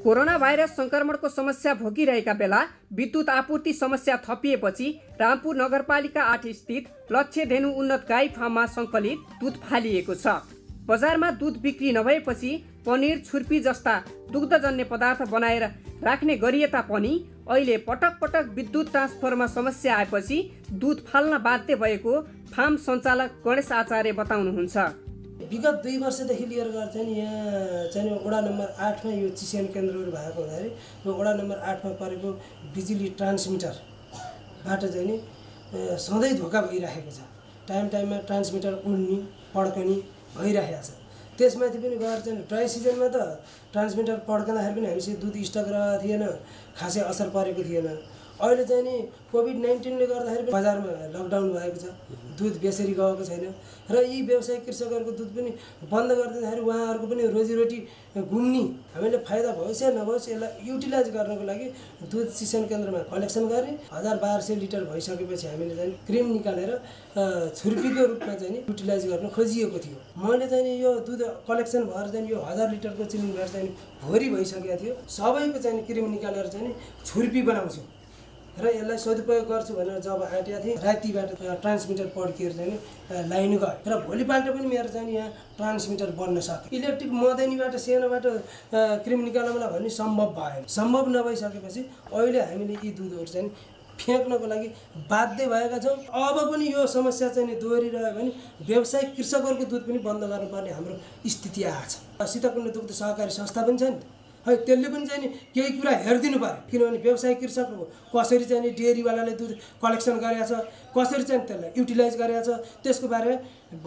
Corona virus संक्रमणको समस्या भोगिरहेका बेला विद्युत आपूर्ति समस्या थपिएपछि रामपुर नगरपालिका 8 स्थित लक्ष्य धेनु उन्नत गाई फार्ममा सङ्कलित दुध फालिएको छ। बजारमा दुध बिक्री नभएपछि पनिर, छुर्पी जस्ता दुग्धजन्य पदार्थ बनाएर राख्ने गरिए तापनि अहिले पटक पटक विद्युत ट्रान्सफरमा समस्या आएपछि दुध फाल्न बाध्य भएको फार्म सञ्चालक गणेश आचार्य बताउनुहुन्छ। विगत 2 वर्षदेखि लिएर चाहिँ यहाँ चाहिँ वडा नम्बर 8 मा यो चिसिएन केन्द्रहरू भएको हुँदाखेरि यो वडा नम्बर 8 मा परेको बिजुली ट्रान्समिटरबाट चाहिँ नि सधैँ धोका भइरहेको छ। टाइममा ट्रान्समिटर उड्ने पड्कने भइरहेको छ। त्यसमाथि पनि गएर चाहिँ ड्राई सिजनमा त ट्रान्समिटर पड्कँदाखेरि पनि हामीसँग दुध स्टक रहेको थिएन, खासै असर परेको थिएन। अहिले चाहिँ नि कोभिड-19 ले गर्दाखेरि बजारमा लकडाउन भएको छ, दुध बेसरी गएको छैन र यी व्यवसायिक कृषकहरूको दुध पनि बन्द गरिदिँदाखेरि उहाँहरूको पनि रोजीरोटी घुम्ने हामीले फाइदा भयोस् या नभयोस् यसलाई युटिलाइज गर्नको लागि दुध चिसिएन केन्द्रमा कलेक्सन गर्ने 1200 लिटर भइसकेपछि हामीले चाहिँ क्रिम निकालेर छुर्पीको रूपमा चाहिँ युटिलाइज गर्न खोजिएको थियो। मैले चाहिँ यो दुध कलेक्सन भएर चाहिँ यो 1000 लिटरको चिलिङ भएर चाहिँ भोरी भइसकेको थियो। सबैको चाहिँ क्रिम निकालेर चाहिँ छुर्पी बनाउँछु र यसलाई सदुपयोग गर्छु भनेर जब आँटेको थिएँ रातिबाट ट्रान्समिटर पड्किएर चाहिँ लाइन गयो र भोलिपल्ट पनि मेरो चाहिँ यहाँ ट्रान्समिटर बन्न सक्यो। इलेक्ट्रिक मदैनीबाट सेनाबाट क्रिम निकाल्नलाई भन्ने सम्भव भएन। सम्भव नभइसकेपछि अहिले हामीले यी दुधहरू चाहिँ फ्याँक्नको लागि बाध्य भएका छौँ। अब पनि यो समस्या चाहिँ दोहोरिरह्यो भने व्यवसायिक कृषकहरूको दुध पनि बन्द गर्नुपर्ने हाम्रो स्थिति आएको छ। सीताकुण्ड दुग्ध सहकारी संस्था पनि छ नि, है त्यसले पनि चाहिँ केही कुरा हेरिदिनु पर्यो। किनभने व्यवसायिक कृषक कसरी चाहिँ डेयरीवालाले दुध कलेक्सन गरेको छ, कसरी चाहिँ त्यसलाई युटिलाइज गरेको छ, त्यसको बारेमा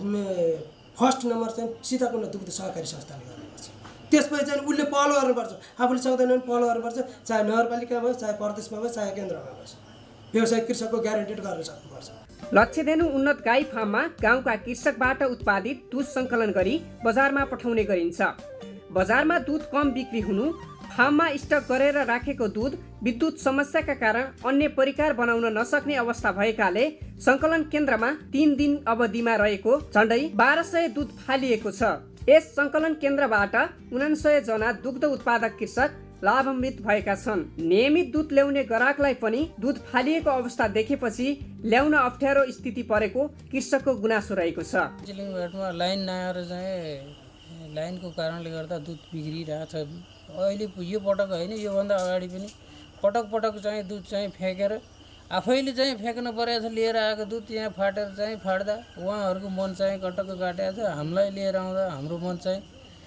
फर्स्ट नम्बर चाहिँ सीताकुण्ड दुग्ध सहकारी संस्थाले गर्नुपर्छ। त्यसपछि चाहिँ उसले पहल गर्नुपर्छ। आफूले सक्दैन भने पहल गर्नुपर्छ, चाहे नगरपालिकामा होस्, चाहे प्रदेशमा होस्, चाहे केन्द्रमा होस्। व्यवसायिक कृषकको ग्यारेन्टेड गर्न सक्नुपर्छ। लक्ष्य धेनु उन्नत गाई फार्ममा गाउँका कृषकबाट उत्पादित दुध सङ्कलन गरी बजारमा पठाउने गरिन्छ। बजारमा दुध कम बिक्री हुनु, फार्ममा स्टक गरेर राखेको दुध विद्युत समस्याका कारण अन्य परिकार बनाउन नसक्ने अवस्था भएकाले सङ्कलन केन्द्रमा 3 दिन अवधिमा रहेको झण्डै 1200 दुध फालिएको छ। यस सङ्कलन केन्द्रबाट 99 जना दुग्ध उत्पादक कृषक लाभान्वित भएका छन्। नियमित दुध ल्याउने ग्राहकलाई पनि दुध फालिएको अवस्था देखेपछि ल्याउन अप्ठ्यारो स्थिति परेको कृषकको गुनासो रहेको छ। लाइन नआएर चाहिँ लाइनको कारणले गर्दा दुध बिग्रिरहेको छ। अहिले यो पटक होइन, योभन्दा अगाडि पनि पटक चाहिँ दुध चाहिँ फ्याँकेर आफैले चाहिँ फ्याँक्न परेको छ। लिएर आएको दुध यहाँ फाटेर चाहिँ फाट्दा उहाँहरूको मन चाहिँ कटक्क काटेको छ। हामीलाई लिएर आउँदा हाम्रो मन चाहिँ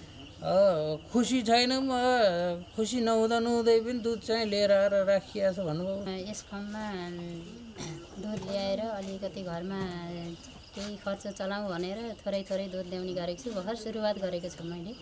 खुसी छैनौँ। खुसी नहुँदै पनि दुध चाहिँ लिएर आएर राखिएको छ भन्नुभयो। यस फर्ममा दुध ल्याएर अलिकति घरमा केही खर्च चलाउँ भनेर थोरै दुध ल्याउने गरेको छु। भर्खर सुरुवात गरेको छु मैले।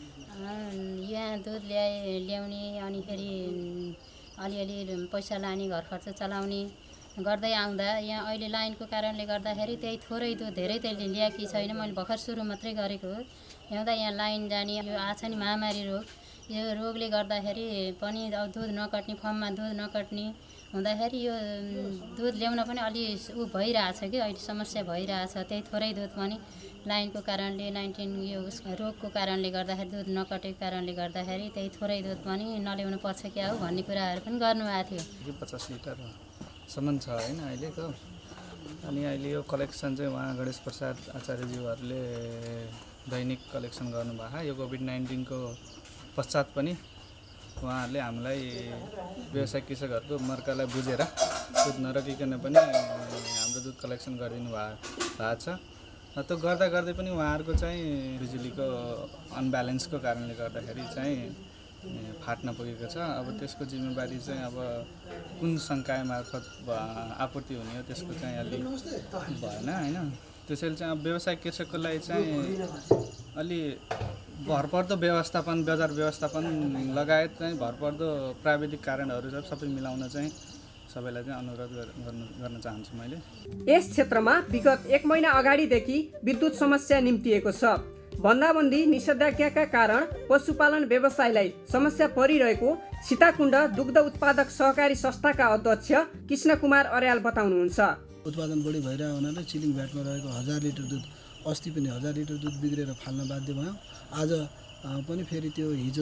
यहाँ दुध ल्याउने अनि फेरि अलिअलि पैसा लाने, घर खर्च चलाउने गर्दै आउँदा यहाँ अहिले लाइनको कारणले गर्दाखेरि त्यही थोरै दुध धेरै त ल्याएकी छैन। मैले भर्खर सुरु मात्रै गरेको हो। ल्याउँदा यहाँ लाइन जाने यो आछ नि महामारी रोग, यो रोगले गर्दाखेरि पनि दुध नकट्ने, फर्ममा दुध नकट्ने हुँदाखेरि यो दुध ल्याउन पनि अलि भइरहेछ कि अहिले समस्या भइरहेछ। त्यही थोरै दुध पनि लाइनको कारणले 19 यो रोगको कारणले गर्दाखेरि दुध नकटेको कारणले गर्दाखेरि त्यही थोरै दुध पनि नल्याउनु पर्छ क्या हो भन्ने कुराहरू पनि गर्नुभएको थियो। 50 लिटरसम्म छ होइन अहिलेको। अनि अहिले यो कलेक्सन चाहिँ उहाँ गणेश प्रसाद आचार्यज्यूहरूले दैनिक कलेक्सन गर्नुभएको। यो कोभिड-19 को पश्चात पनि उहाँहरूले हामीलाई व्यवसायिक कृषकहरूको मर्कालाई बुझेर दुध नरोकिकन पनि हाम्रो दुध कलेक्सन गरिदिनु भएको छ। त्यो गर्दै पनि उहाँहरूको चाहिँ बिजुलीको अनब्यालेन्सको कारणले गर्दाखेरि चाहिँ फाट्न पुगेको छ। अब त्यसको जिम्मेवारी चाहिँ अब कुन सङ्काय मार्फत आपूर्ति हुने हो त्यसको चाहिँ अलि भएन होइन। त्यसैले चाहिँ अब व्यवसायिक कृषकको लागि चाहिँ अलि भरपर्दो व्यवस्थापन, बजार व्यवस्थापन लगायत चाहिँ भरपर्दो प्राविधिक कारणहरू सबै मिलाउन चाहिँ सबैलाई चाहिँ अनुरोध गर्न चाहन्छु मैले। यस क्षेत्रमा विगत 1 महिना अगाडिदेखि विद्युत समस्या निम्तिएको छ। बन्दाबन्दी निषेधाज्ञाका कारण पशुपालन व्यवसायलाई समस्या परिरहेको सीताकुण्ड दुग्ध उत्पादक सहकारी संस्थाका अध्यक्ष कृष्ण कुमार अर्याल बताउनुहुन्छ। उत्पादन बढी भइरहेको हुनाले चिलिङ भ्याटमा रहेको 1000 लिटर दुध अस्ति पनि 1000 लिटर दुध बिग्रेर फाल्न बाध्य भयो। आज पनि फेरि त्यो हिजो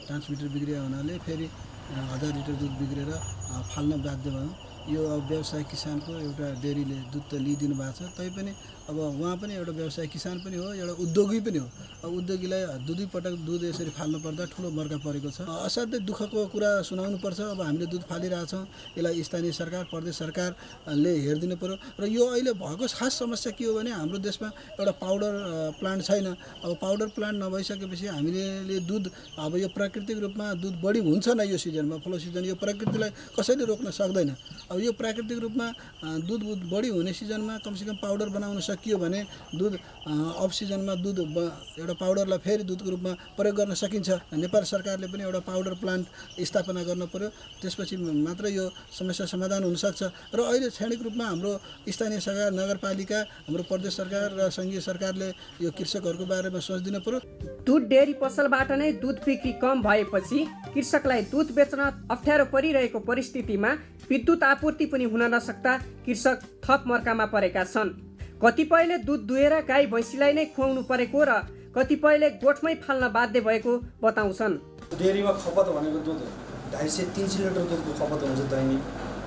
ट्रान्समिटर बिग्रिया हुनाले फेरि 1000 लिटर दुध बिग्रेर फाल्न बाध्य भयो। यो अब व्यवसाय किसानको एउटा डेरीले दुध त लिइदिनु भएको छ, तैपनि अब उहाँ पनि एउटा व्यवसाय किसान पनि हो, एउटा उद्योगी पनि हो। अब उद्योगीलाई दुई पटक दुध यसरी फाल्नु पर्दा ठुलो मर्का परेको छ। असाध्यै दुःखको कुरा सुनाउनु पर्छ। अब हामीले दुध फालिरहेछौँ, यसलाई स्थानीय सरकार प्रदेश सरकारले हेरिदिनु पर्यो। र यो अहिले भएको खास समस्या के हो भने हाम्रो देशमा एउटा पाउडर प्लान्ट छैन। अब पाउडर प्लान्ट नभइसकेपछि हामीले दुध अब यो प्राकृतिक रूपमा दुध बढी हुन्छ न यो सिजनमा, फ्लो सिजन, यो प्रकृतिलाई कसैले रोक्न सक्दैन। अब यो प्राकृतिक रूपमा दुध बढी हुने सिजनमा कमसेकम पाउडर बनाउन सकियो भने दुध अफ सिजनमा दुध एउटा पाउडरलाई फेरि दुधको रूपमा प्रयोग गर्न सकिन्छ। नेपाल सरकारले पनि एउटा पाउडर प्लान्ट स्थापना गर्न पर्यो, त्यसपछि मात्र यो समस्या समाधान हुनसक्छ। र अहिले क्षणिक रूपमा हाम्रो स्थानीय सरकार, नगरपालिका, हाम्रो प्रदेश सरकार र सङ्घीय सरकारले यो कृषकहरूको बारेमा सोचिदिनु पर्यो। दुध डेरी पसलबाट नै दुध बिक्री कम भएपछि कृषकलाई दुध बेच्न अप्ठ्यारो परिरहेको परिस्थितिमा विद्युत आपूर्ति पनि हुन नसक्दा कृषक थप मर्कामा परेका छन्। कतिपयले दुध दुहेर गाई भैँसीलाई नै खुवाउनु परेको र कतिपयले गोठमै फाल्न बाध्य भएको बताउँछन्। डेरीमा खपत भनेको दुध 250-300 लिटर दुधको खपत हुन्छ दैनिक।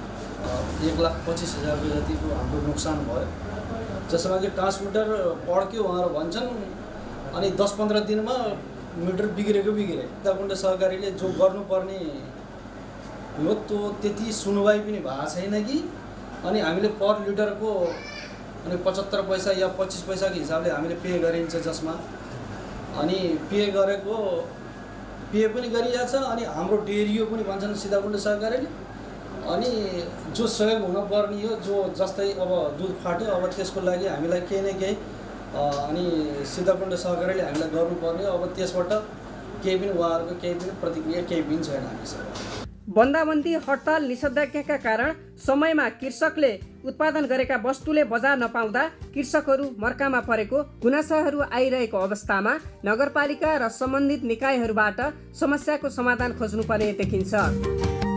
1,25,000 रुपियाँ जतिको हाम्रो नोक्सान भयो, जसमा कि ट्रान्समिटर पड्क्यो उहाँहरू भन्छन् अनि 10-15 दिनमा मिटर बिग्रे। दाकुण्ड सहकारीले जो गर्नुपर्ने हो त्यो त्यति सुनवाई पनि भएको छैन कि, अनि हामीले पर लिटरको अनि 75 पैसा या 25 पैसाको हिसाबले हामीले पे गरिन्छ, जसमा अनि पे पनि गरिएको छ। अनि हाम्रो डेरियो पनि भन्छन् सीताकुण्ड सहकारीले, अनि जो सहयोग हुनुपर्ने हो, जो जस्तै अब दुध फाट्यो अब त्यसको लागि हामीलाई केही न केही अनि सीताकुण्ड सहकारीले हामीलाई गर्नुपर्ने, अब त्यसबाट केही पनि उहाँहरूको केही पनि प्रतिक्रिया केही पनि छैन हामीसँग। बन्दाबन्दी हडताल निषेधाज्ञाका कारण समयमा कृषकले उत्पादन गरेका वस्तुले बजार नपाउँदा कृषकहरू मर्कामा परेको गुनासाहरू आइरहेको अवस्थामा नगरपालिका र सम्बन्धित निकायहरूबाट समस्याको समाधान खोज्नुपर्ने देखिन्छ।